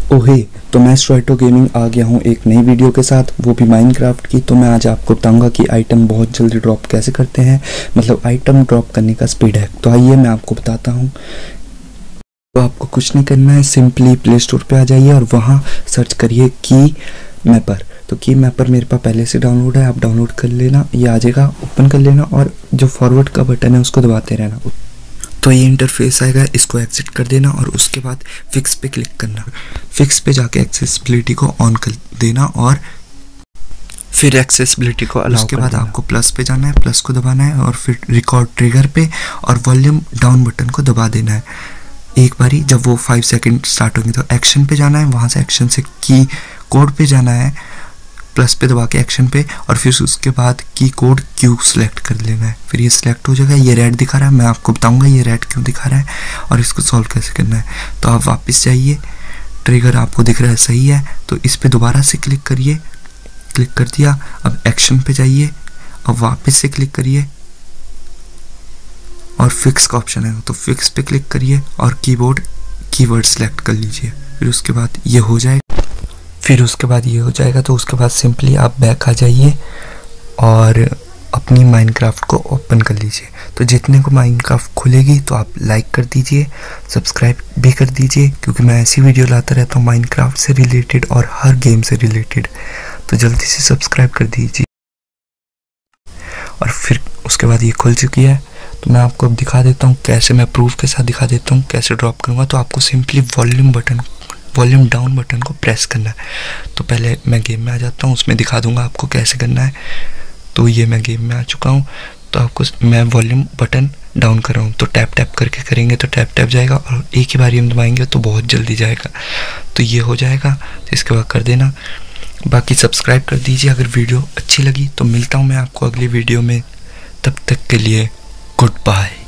ओहे, तो मैं स्ट्राइटो गेमिंग आ गया हूँ एक नई वीडियो के साथ, वो भी माइनक्राफ्ट की। तो मैं आज आपको बताऊंगा कि आइटम बहुत जल्दी ड्रॉप कैसे करते हैं, मतलब आइटम ड्रॉप करने का स्पीड है। तो आइए मैं आपको बताता हूँ। तो आपको कुछ नहीं करना है, सिंपली प्ले स्टोर पे आ जाइए और वहाँ सर्च करिए की मैपर। तो की मैपर मेरे पास पहले से डाउनलोड है, आप डाउनलोड कर लेना, ये आ जाएगा, ओपन कर लेना और जो फॉरवर्ड का बटन है उसको दबाते रहना। तो ये इंटरफेस आएगा, इसको एग्जिट कर देना और उसके बाद फिक्स पे क्लिक करना। फिक्स पे जाके एक्सेसिबिलिटी को ऑन कर देना और फिर एक्सेसिबिलिटी को अलाउ उसके बाद आपको प्लस पे जाना है, प्लस को दबाना है और फिर रिकॉर्ड ट्रिगर पे और वॉल्यूम डाउन बटन को दबा देना है एक बारी। जब वो 5 सेकंड स्टार्ट होंगे तो एक्शन पे जाना है, वहाँ से एक्शन से की कोड पे जाना है, प्लस पे दबा के एक्शन पे, और फिर उसके बाद की कोड क्यू सेलेक्ट कर लेना है। फिर ये सिलेक्ट हो जाएगा। ये रेड दिखा रहा है, मैं आपको बताऊंगा ये रेड क्यों दिखा रहा है और इसको सॉल्व कैसे करना है। तो आप वापस जाइए, ट्रिगर आपको दिख रहा है सही है, तो इस पे दोबारा से क्लिक करिए, क्लिक कर दिया। अब एक्शन पे जाइए और वापस से क्लिक करिए और फिक्स का ऑप्शन है तो फिक्स पे क्लिक करिए और कीवर्ड सेलेक्ट कर लीजिए। फिर उसके बाद ये हो जाएगा, तो उसके बाद सिंपली आप बैक आ जाइए और अपनी माइनक्राफ्ट को ओपन कर लीजिए। तो जितने को माइनक्राफ्ट खुलेगी तो आप लाइक कर दीजिए, सब्सक्राइब भी कर दीजिए, क्योंकि मैं ऐसी वीडियो लाता रहता हूँ माइनक्राफ्ट से रिलेटेड और हर गेम से रिलेटेड। तो जल्दी से सब्सक्राइब कर दीजिए। और फिर उसके बाद ये खुल चुकी है। तो मैं आपको अब दिखा देता हूँ कैसे, मैं प्रूफ के साथ दिखा देता हूँ कैसे ड्रॉप करूँगा। तो आपको सिंपली वॉल्यूम डाउन बटन को प्रेस करना है। तो पहले मैं गेम में आ जाता हूँ, उसमें दिखा दूंगा आपको कैसे करना है। तो ये मैं गेम में आ चुका हूँ। तो आपको मैं वॉल्यूम बटन डाउन कर रहा हूँ, तो टैप टैप करके करेंगे तो टैप टैप जाएगा और एक ही बारी हम दबाएंगे तो बहुत जल्दी जाएगा। तो ये हो जाएगा, तो इसके बाद कर देना। बाकी सब्सक्राइब कर दीजिए अगर वीडियो अच्छी लगी। तो मिलता हूँ मैं आपको अगली वीडियो में, तब तक के लिए गुड बाय।